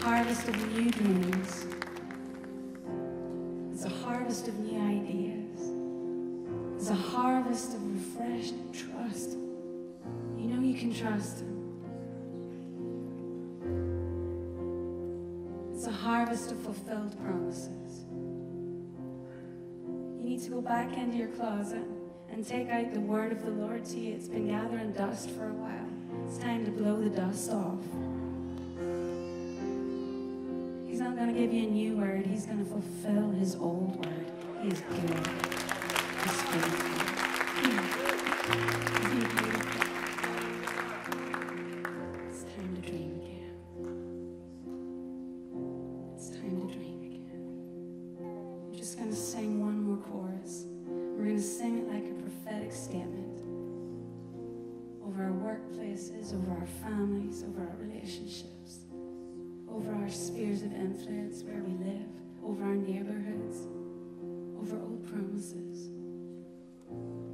harvest of new dreams. It's a harvest of new ideas. It's a harvest of refreshed trust. You know you can trust him. It's a harvest of fulfilled promises. You need to go back into your closet and take out the word of the Lord to you. It's been gathering dust for a while. It's time to blow the dust off. He's not going to give you a new word. He's going to fulfill his old word. He is good. He's faithful. He's beautiful. It's time to dream again. It's time to dream again. We're just going to sing one more chorus. We're going to sing it like a prophetic statement over our workplaces, over our families, over our relationships, over our spheres of influence where we live, over our neighborhoods, over old promises.